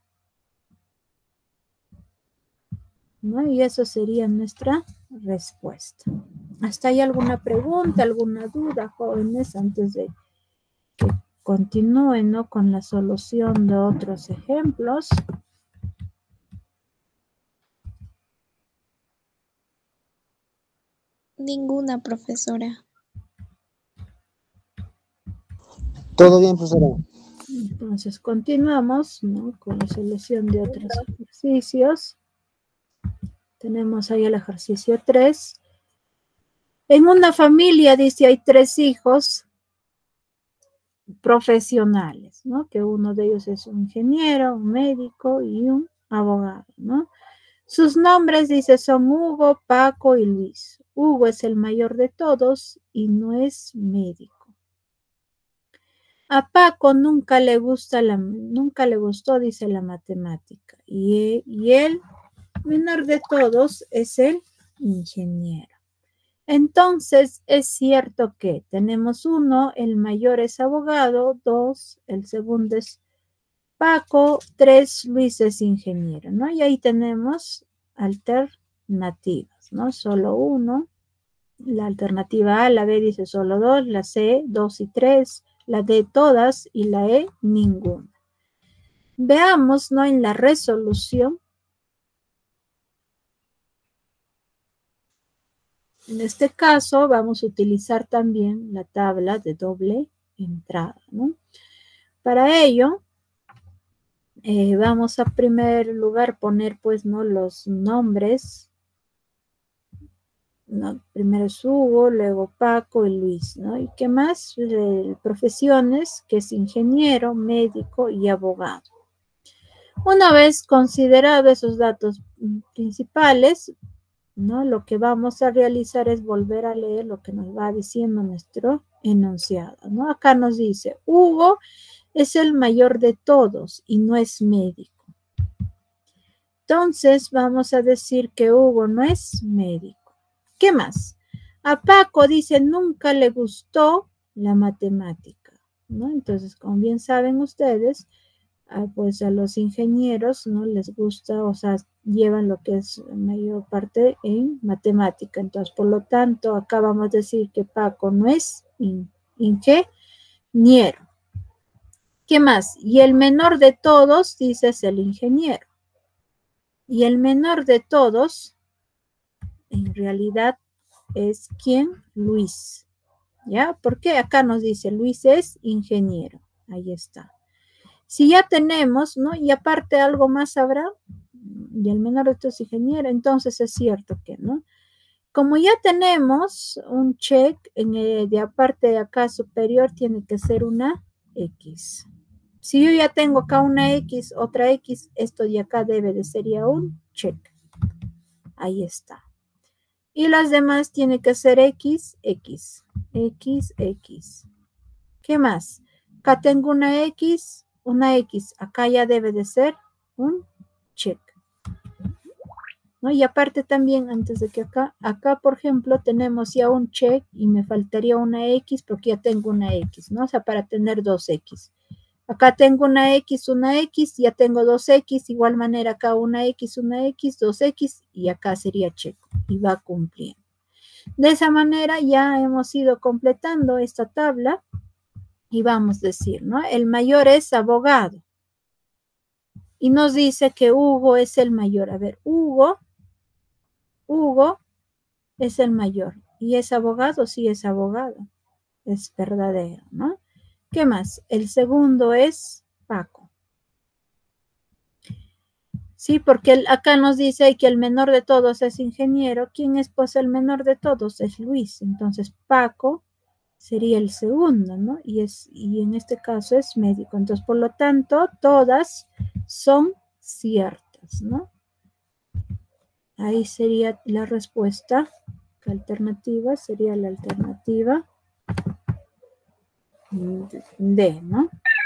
¿No? Y eso sería nuestra respuesta. ¿Hasta hay alguna pregunta, alguna duda, jóvenes, antes de que continúen, ¿no? Con la solución de otros ejemplos? Ninguna, profesora. Todo bien, profesora. Entonces, continuamos, ¿no?, con la solución de otros ejercicios. Tenemos ahí el ejercicio 3. En una familia, dice, hay 3 hijos profesionales, ¿no? Que uno de ellos es un ingeniero, un médico y un abogado, ¿no? Sus nombres, dice, son Hugo, Paco y Luis. Hugo es el mayor de todos y no es médico. A Paco nunca le gustó, dice, la matemática. Y el menor de todos es el ingeniero. Entonces, es cierto que tenemos 1, el mayor es abogado, 2, el segundo es Paco, 3, Luis es ingeniero, ¿no? Y ahí tenemos alternativas, ¿no? Solo 1, la alternativa A, la B dice solo 2, la C, 2 y 3, la D todas y la E ninguna. Veamos, ¿no?, en la resolución. En este caso vamos a utilizar también la tabla de doble entrada, ¿no? Para ello, vamos a primer lugar poner, pues, ¿no?, los nombres. ¿No? Primero es Hugo, luego Paco y Luis, ¿no? ¿Y qué más? Profesiones, que es ingeniero, médico y abogado. Una vez considerados esos datos principales, ¿no?, lo que vamos a realizar es volver a leer lo que nos va diciendo nuestro enunciado, ¿no? Acá nos dice, Hugo es el mayor de todos y no es médico. Entonces, vamos a decir que Hugo no es médico. ¿Qué más? A Paco, dice, nunca le gustó la matemática, ¿no? Entonces, como bien saben ustedes, pues a los ingenieros no les gusta, o sea, llevan lo que es mayor parte en matemática. Entonces, por lo tanto, acá vamos a decir que Paco no es ingeniero. ¿Qué más? Y el menor de todos, dice, es el ingeniero. Y el menor de todos, en realidad, es ¿quién? Luis. ¿Ya? Porque acá nos dice Luis es ingeniero. Ahí está. Si ya tenemos, ¿no? Y aparte algo más habrá, y el menor de todos es ingeniero, entonces es cierto que, ¿no? Como ya tenemos un check, de aparte de acá superior tiene que ser una X. Si yo ya tengo acá una X, otra X, esto de acá debe de ser ya un check. Ahí está. Y las demás tiene que ser X, X, X, X. ¿Qué más? Acá tengo una X, acá ya debe de ser un check. ¿No? Y aparte también, antes de que acá, por ejemplo, tenemos ya un check y me faltaría una X porque ya tengo una X, ¿no? O sea, para tener 2X. Acá tengo una X, ya tengo 2X, igual manera acá una X, 2X, y acá sería check, y va cumpliendo. De esa manera ya hemos ido completando esta tabla, y vamos a decir, ¿no? El mayor es abogado, y nos dice que Hugo es el mayor. A ver, Hugo es el mayor, ¿y es abogado? Sí, es abogado, es verdadero, ¿no? ¿Qué más? El segundo es Paco. Sí, porque acá nos dice que el menor de todos es ingeniero. ¿Quién es, pues, el menor de todos? Es Luis. Entonces, Paco sería el segundo, ¿no? Y en este caso es médico. Entonces, por lo tanto, todas son ciertas, ¿no? Ahí sería la respuesta. La alternativa sería la alternativa D, ¿no?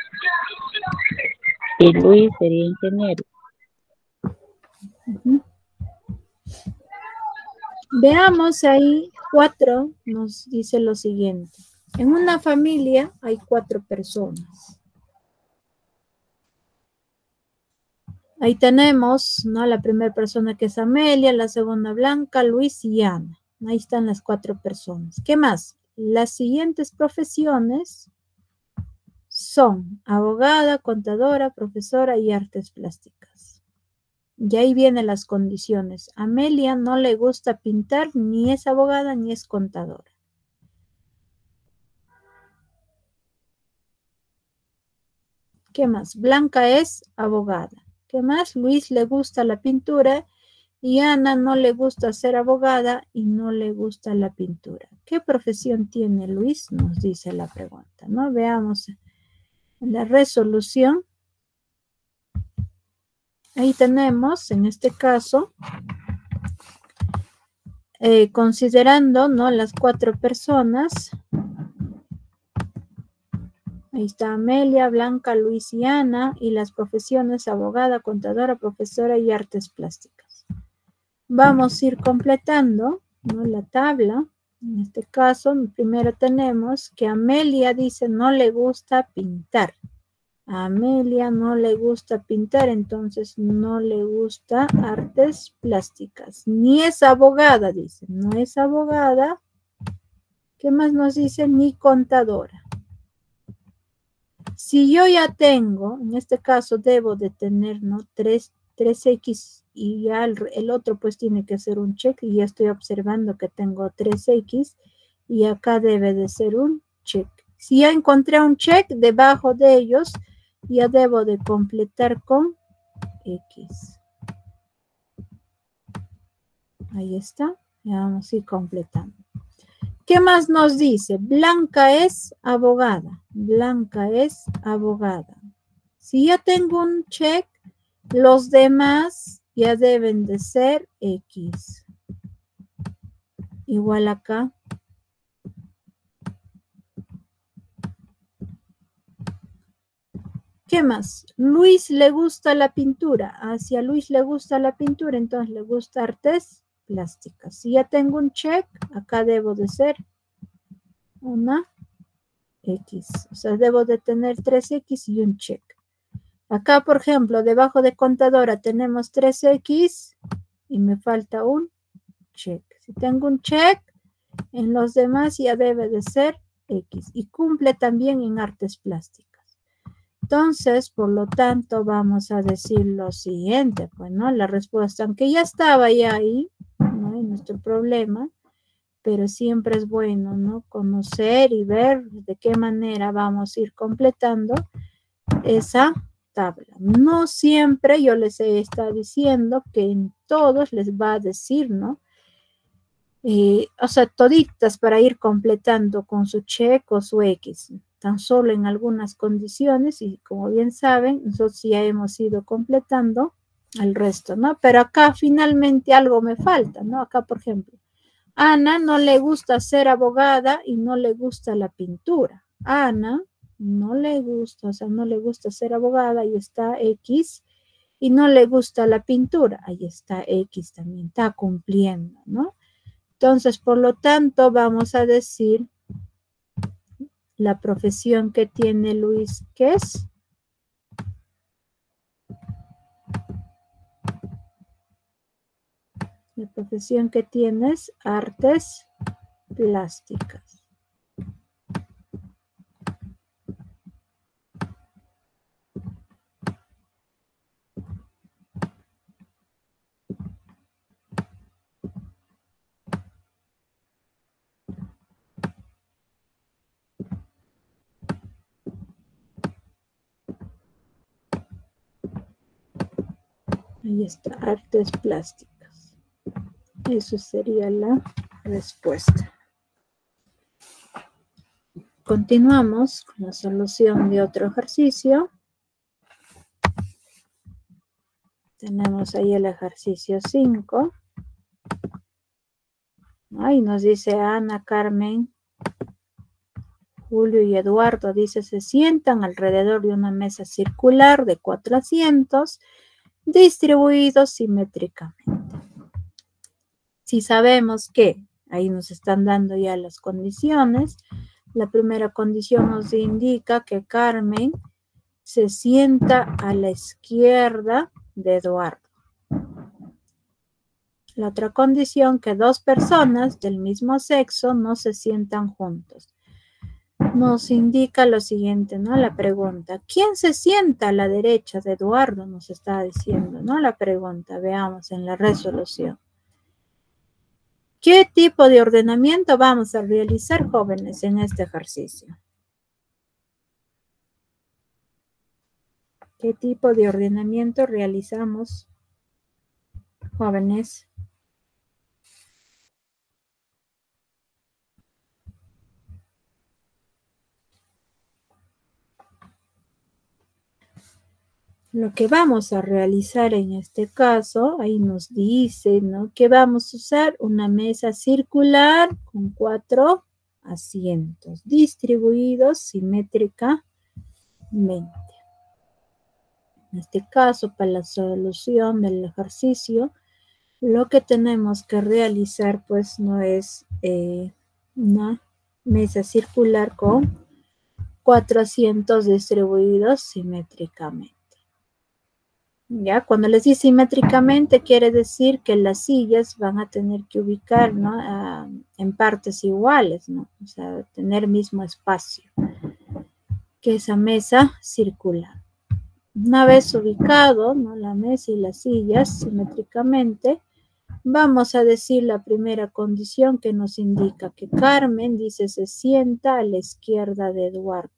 Y Luis sería ingeniero. Veamos ahí 4, nos dice lo siguiente. En una familia hay 4 personas. Ahí tenemos, ¿no?, la primera persona que es Amelia, la segunda Blanca, Luis y Ana. Ahí están las 4 personas. ¿Qué más? Las siguientes profesiones son abogada, contadora, profesora y artes plásticas. Y ahí vienen las condiciones. Amelia no le gusta pintar, ni es abogada, ni es contadora. ¿Qué más? Blanca es abogada. ¿Qué más? Luis le gusta la pintura y Ana no le gusta ser abogada y no le gusta la pintura. ¿Qué profesión tiene Luis? Nos dice la pregunta, ¿no? Veamos la resolución. Ahí tenemos, en este caso, considerando, ¿no?, las 4 personas. Ahí está Amelia, Blanca, Luis y Ana, y las profesiones abogada, contadora, profesora y artes plásticas. Vamos a ir completando, ¿no?, la tabla. En este caso, primero tenemos que Amelia dice no le gusta pintar. A Amelia no le gusta pintar, entonces no le gusta artes plásticas. Ni es abogada, dice, no es abogada. ¿Qué más nos dice? Ni contadora. Si yo ya tengo, en este caso debo de tener, ¿no?, 3x y ya el otro pues tiene que hacer un check y ya estoy observando que tengo 3x y acá debe de ser un check. Si ya encontré un check, debajo de ellos ya debo de completar con X. Ahí está. Ya vamos a ir completando. ¿Qué más nos dice? Blanca es abogada. Blanca es abogada. Si ya tengo un check, los demás ya deben de ser X. Igual acá. ¿Qué más? Luis le gusta la pintura. Hacia Luis le gusta la pintura, entonces le gusta artes plásticas. Si ya tengo un check, acá debo de ser una X. O sea, debo de tener 3X y un check. Acá, por ejemplo, debajo de contadora tenemos 3X y me falta un check. Si tengo un check, en los demás ya debe de ser X. Y cumple también en artes plásticas. Entonces, por lo tanto, vamos a decir lo siguiente, pues, ¿no? La respuesta, aunque ya estaba ya ahí, no hay nuestro problema, pero siempre es bueno, ¿no?, conocer y ver de qué manera vamos a ir completando esa tabla. No siempre yo les he estado diciendo que en todos les va a decir, ¿no? O sea, toditas para ir completando con su check o su X. Tan solo en algunas condiciones y como bien saben, nosotros ya hemos ido completando el resto, ¿no? Pero acá finalmente algo me falta, ¿no? Acá, por ejemplo, Ana no le gusta ser abogada y no le gusta la pintura. Ana no le gusta, o sea, no le gusta ser abogada, ahí está X, y no le gusta la pintura, ahí está X también, está cumpliendo, ¿no? Entonces, por lo tanto, vamos a decir la profesión que tiene Luis, ¿qué es? La profesión que tiene es artes plásticas. Ahí está, artes plásticas. Eso sería la respuesta. Continuamos con la solución de otro ejercicio. Tenemos ahí el ejercicio 5. Ahí nos dice Ana, Carmen, Julio y Eduardo. Dice, se sientan alrededor de una mesa circular de 4 asientos distribuidos simétricamente. Si sabemos que ahí nos están dando ya las condiciones, la primera condición nos indica que Carmen se sienta a la izquierda de Eduardo. La otra condición, que 2 personas del mismo sexo no se sientan juntos. Nos indica lo siguiente, ¿no? La pregunta, ¿quién se sienta a la derecha de Eduardo? Nos está diciendo, ¿no? La pregunta, veamos en la resolución. ¿Qué tipo de ordenamiento vamos a realizar, jóvenes, en este ejercicio? ¿Qué tipo de ordenamiento realizamos, jóvenes? Lo que vamos a realizar en este caso, ahí nos dice, ¿no? Que vamos a usar una mesa circular con 4 asientos distribuidos simétricamente. En este caso, para la solución del ejercicio, lo que tenemos que realizar, pues, no es una mesa circular con 4 asientos distribuidos simétricamente. Ya, cuando les dice simétricamente, quiere decir que las sillas van a tener que ubicar, ¿no? En partes iguales, ¿no? O sea, tener mismo espacio que esa mesa circular. Una vez ubicado, ¿no? La mesa y las sillas simétricamente, vamos a decir la primera condición que nos indica que Carmen, dice, se sienta a la izquierda de Eduardo.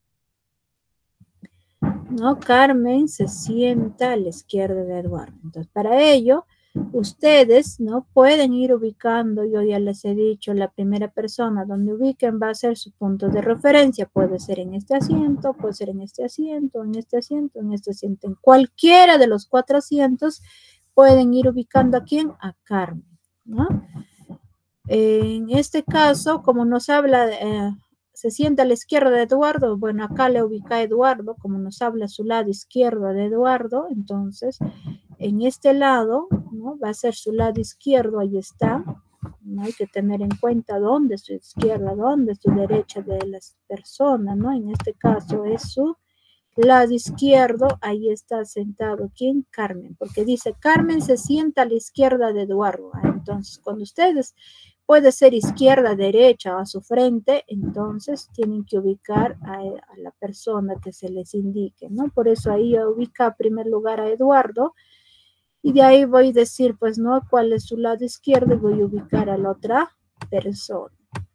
¿No? Carmen se sienta a la izquierda de Eduardo. Entonces, para ello, ustedes, ¿no? Pueden ir ubicando, yo ya les he dicho, la primera persona donde ubiquen va a ser su punto de referencia. Puede ser en este asiento, puede ser en este asiento, en este asiento, en este asiento. En cualquiera de los 4 asientos pueden ir ubicando a quién, a Carmen, ¿no? En este caso, como nos habla, se sienta a la izquierda de Eduardo, bueno, acá le ubica a Eduardo, como nos habla a su lado izquierdo de Eduardo, entonces, en este lado, ¿no? Va a ser su lado izquierdo, ahí está, ¿no? Hay que tener en cuenta dónde es su izquierda, dónde es su derecha de las personas, ¿no? En este caso es su lado izquierdo, ahí está sentado, ¿quién? Carmen, porque dice, Carmen se sienta a la izquierda de Eduardo. Entonces, cuando ustedes, puede ser izquierda, derecha o a su frente, entonces tienen que ubicar a la persona que se les indique, ¿no? Por eso ahí ubica en primer lugar a Eduardo, y de ahí voy a decir, pues, ¿no? ¿Cuál es su lado izquierdo? Y voy a ubicar a la otra persona.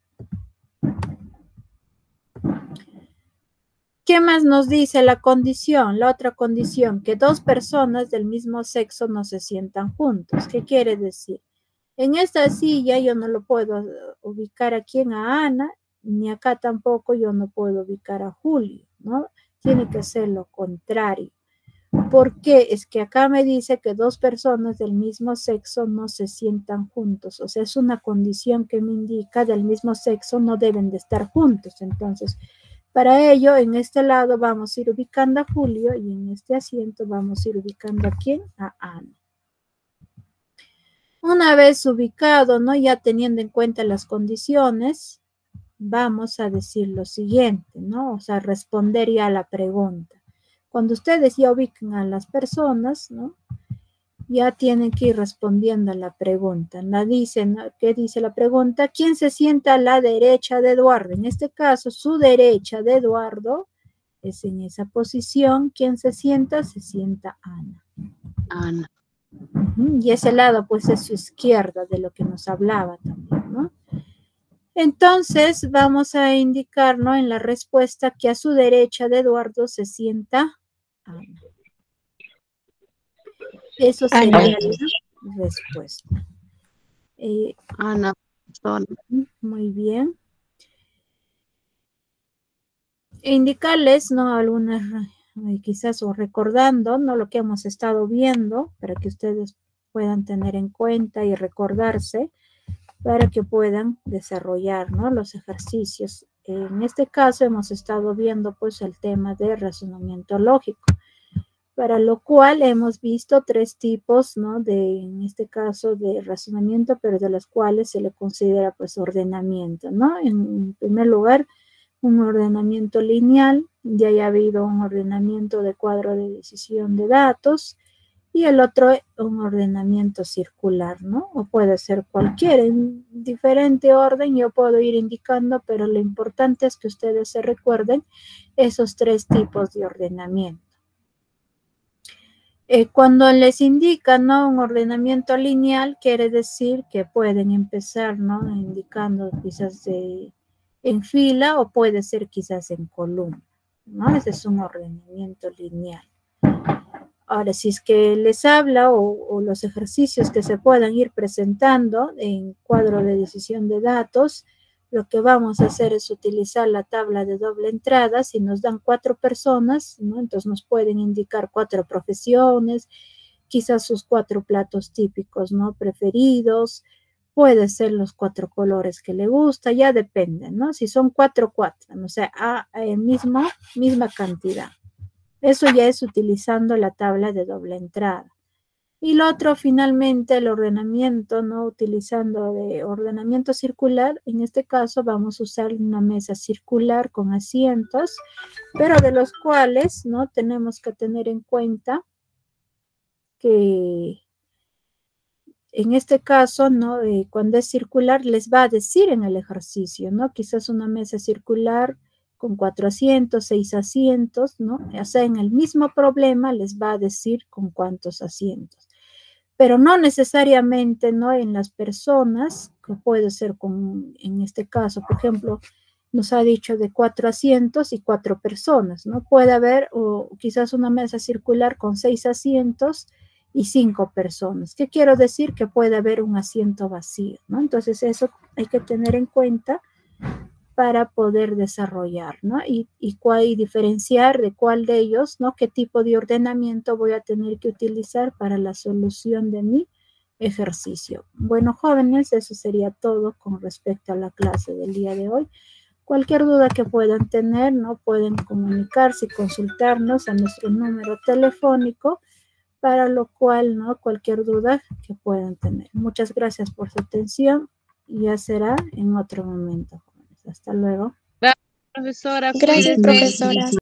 ¿Qué más nos dice la condición? La otra condición, que 2 personas del mismo sexo no se sientan juntos. ¿Qué quiere decir? En esta silla yo no lo puedo ubicar aquí a Ana, ni acá tampoco yo no puedo ubicar a Julio, ¿no? Tiene que ser lo contrario. ¿Por qué? Es que acá me dice que 2 personas del mismo sexo no se sientan juntos. O sea, es una condición que me indica del mismo sexo no deben de estar juntos. Entonces, para ello, en este lado vamos a ir ubicando a Julio y en este asiento vamos a ir ubicando a ¿quién? A Ana. Una vez ubicado, ¿no? Ya teniendo en cuenta las condiciones, vamos a decir lo siguiente, ¿no? O sea, responder ya a la pregunta. Cuando ustedes ya ubican a las personas, ¿no? Ya tienen que ir respondiendo a la pregunta. ¿No? Dicen, ¿no? ¿Qué dice la pregunta? ¿Quién se sienta a la derecha de Eduardo? En este caso, su derecha de Eduardo es en esa posición. ¿Quién se sienta? Se sienta Ana. Ana. Y ese lado, pues, es su izquierda, de lo que nos hablaba también, ¿no? Entonces, vamos a indicar, ¿no? En la respuesta que a su derecha de Eduardo se sienta Ana. Eso sería la respuesta. Ana. Muy bien. E indicarles, ¿no? Algunas, quizás, o recordando, ¿no? Lo que hemos estado viendo, para que ustedes puedan tener en cuenta y recordarse, para que puedan desarrollar, ¿no? Los ejercicios. En este caso hemos estado viendo, pues, el tema de razonamiento lógico, para lo cual hemos visto 3 tipos, ¿no? En este caso de razonamiento, pero de los cuales se le considera, pues, ordenamiento, ¿no? En primer lugar, un ordenamiento lineal, ya haya habido un ordenamiento de cuadro de decisión de datos, y el otro un ordenamiento circular, ¿no? O puede ser cualquiera, en diferente orden yo puedo ir indicando, pero lo importante es que ustedes se recuerden esos 3 tipos de ordenamiento. Cuando les indican, ¿no? Un ordenamiento lineal, quiere decir que pueden empezar, ¿no? Indicando quizás en fila o puede ser quizás en columna, ¿no? Ese es un ordenamiento lineal. Ahora, si es que les habla o los ejercicios que se puedan ir presentando en cuadro de decisión de datos, lo que vamos a hacer es utilizar la tabla de doble entrada. Si nos dan 4 personas, ¿no? Entonces nos pueden indicar 4 profesiones, quizás sus 4 platos típicos, ¿no? Preferidos, puede ser los 4 colores que le gusta, ya depende, ¿no? Si son 4, ¿no? O sea, misma cantidad. Eso ya es utilizando la tabla de doble entrada. Y lo otro, finalmente, el ordenamiento, ¿no? Utilizando de ordenamiento circular. En este caso vamos a usar una mesa circular con asientos, pero de los cuales, ¿no? Tenemos que tener en cuenta que en este caso, ¿no? Cuando es circular, les va a decir en el ejercicio, ¿no? Quizás una mesa circular con 4 asientos, 6 asientos, ¿no? O sea, en el mismo problema les va a decir con cuántos asientos. Pero no necesariamente, ¿no? En las personas, que puede ser en este caso, por ejemplo, nos ha dicho de 4 asientos y 4 personas, ¿no? Puede haber o quizás una mesa circular con 6 asientos y 5 personas. ¿Qué quiero decir? Que puede haber un asiento vacío, ¿no? Entonces eso hay que tener en cuenta para poder desarrollar, ¿no? Y diferenciar de cuál de ellos, ¿no? Qué tipo de ordenamiento voy a tener que utilizar para la solución de mi ejercicio. Bueno, jóvenes, eso sería todo con respecto a la clase del día de hoy. Cualquier duda que puedan tener, ¿no? Pueden comunicarse y consultarnos a nuestro número telefónico, para lo cual, ¿no? Cualquier duda que puedan tener. Muchas gracias por su atención y ya será en otro momento. Hasta luego. Gracias, profesora. Gracias, profesora.